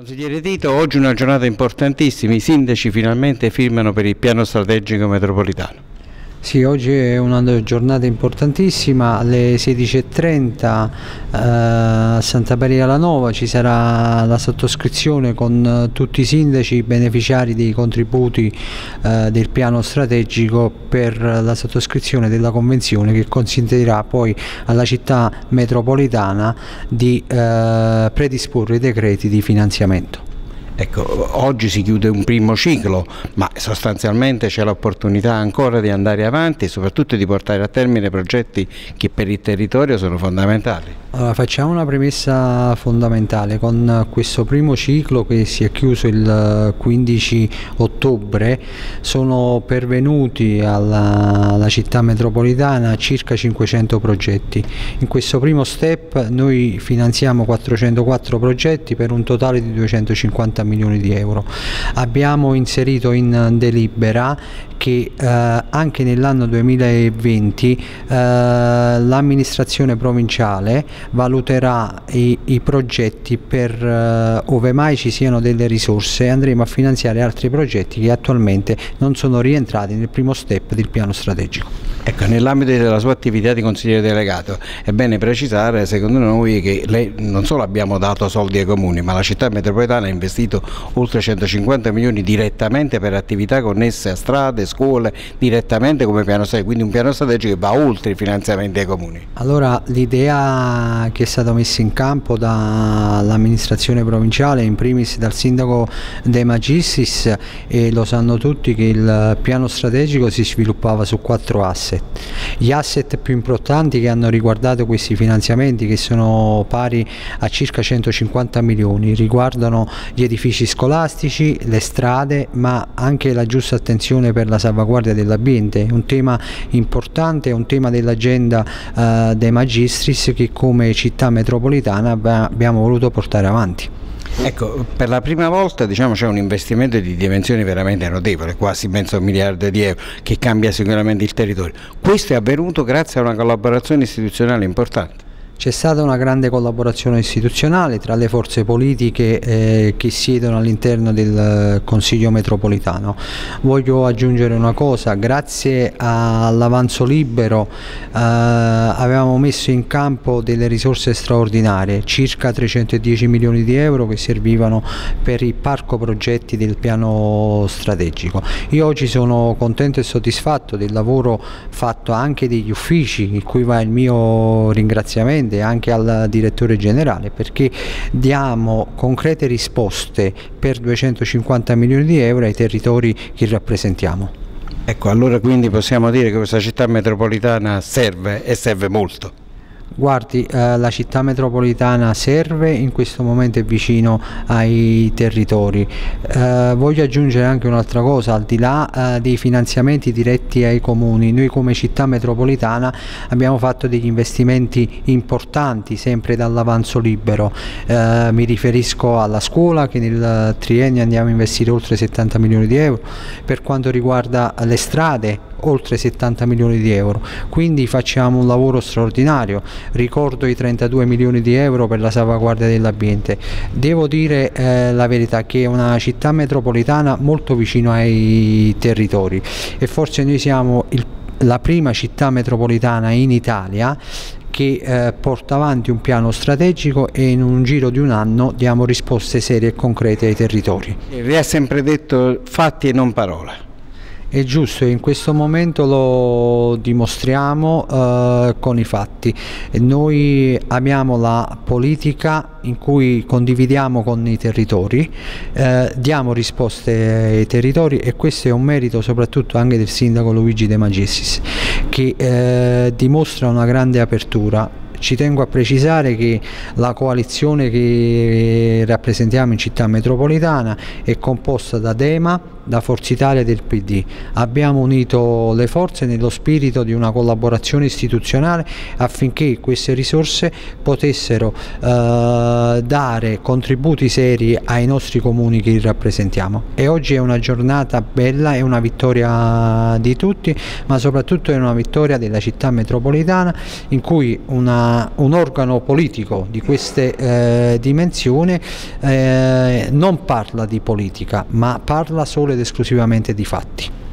Consigliere Tito, oggi è una giornata importantissima, i sindaci finalmente firmano per il piano strategico metropolitano. Sì, oggi è una giornata importantissima, alle 16:30 a Santa Maria la Nova ci sarà la sottoscrizione con tutti i sindaci beneficiari dei contributi del piano strategico per la sottoscrizione della convenzione che consentirà poi alla città metropolitana di predisporre i decreti di finanziamento. Ecco, oggi si chiude un primo ciclo, ma sostanzialmente c'è l'opportunità ancora di andare avanti e soprattutto di portare a termine progetti che per il territorio sono fondamentali. Allora, facciamo una premessa fondamentale: con questo primo ciclo che si è chiuso il 15 ottobre sono pervenuti alla città metropolitana circa 500 progetti. In questo primo step noi finanziamo 404 progetti per un totale di 250 milioni di euro. Abbiamo inserito in delibera che anche nell'anno 2020 l'amministrazione provinciale valuterà i progetti per ove mai ci siano delle risorse, andremo a finanziare altri progetti che attualmente non sono rientrati nel primo step del piano strategico. Ecco, nell'ambito della sua attività di consigliere delegato è bene precisare, secondo noi, che lei non solo abbiamo dato soldi ai comuni, ma la città metropolitana ha investito oltre 150 milioni direttamente per attività connesse a strade, scuole, direttamente come piano strategico, quindi un piano strategico che va oltre i finanziamenti ai comuni. Allora, l'idea che è stata messa in campo dall'amministrazione provinciale, in primis dal sindaco De Magistris, e lo sanno tutti che il piano strategico si sviluppava su 4 asset. Gli asset più importanti che hanno riguardato questi finanziamenti, che sono pari a circa 150 milioni, riguardano gli edifici scolastici, le strade, ma anche la giusta attenzione per la salvaguardia dell'ambiente, un tema importante, un tema dell'agenda De Magistris che come città metropolitana abbiamo voluto portare avanti. Ecco, per la prima volta c'è un investimento di dimensioni veramente notevoli, quasi mezzo miliardo di euro, che cambia sicuramente il territorio. Questo è avvenuto grazie a una collaborazione istituzionale importante. C'è stata una grande collaborazione istituzionale tra le forze politiche che siedono all'interno del Consiglio metropolitano. Voglio aggiungere una cosa: grazie all'avanzo libero avevamo messo in campo delle risorse straordinarie, circa 310 milioni di euro che servivano per il parco progetti del piano strategico. Io oggi sono contento e soddisfatto del lavoro fatto anche degli uffici, in cui va il mio ringraziamento anche al direttore generale, perché diamo concrete risposte per 250 milioni di euro ai territori che rappresentiamo. Ecco, allora quindi possiamo dire che questa città metropolitana serve e serve molto. Guardi, la città metropolitana serve, in questo momento è vicino ai territori. Voglio aggiungere anche un'altra cosa: al di là dei finanziamenti diretti ai comuni, noi come città metropolitana abbiamo fatto degli investimenti importanti sempre dall'avanzo libero. Mi riferisco alla scuola, che nel triennio andiamo a investire oltre 70 milioni di euro, per quanto riguarda le strade oltre 70 milioni di euro, quindi facciamo un lavoro straordinario. Ricordo i 32 milioni di euro per la salvaguardia dell'ambiente. Devo dire la verità, che è una città metropolitana molto vicino ai territori, e forse noi siamo la prima città metropolitana in Italia che porta avanti un piano strategico e in un giro di un anno diamo risposte serie e concrete ai territori. Vi ha sempre detto fatti e non parole. È giusto, e in questo momento lo dimostriamo con i fatti. Noi abbiamo la politica in cui condividiamo con i territori, diamo risposte ai territori, e questo è un merito soprattutto anche del sindaco Luigi De Magistris, che dimostra una grande apertura. Ci tengo a precisare che la coalizione che rappresentiamo in città metropolitana è composta da Dema, da Forza Italia e del PD abbiamo unito le forze nello spirito di una collaborazione istituzionale affinché queste risorse potessero dare contributi seri ai nostri comuni che rappresentiamo. E oggi è una giornata bella, è una vittoria di tutti, ma soprattutto è una vittoria della città metropolitana, in cui un organo politico di queste dimensioni non parla di politica, ma parla solo ed esclusivamente di fatti.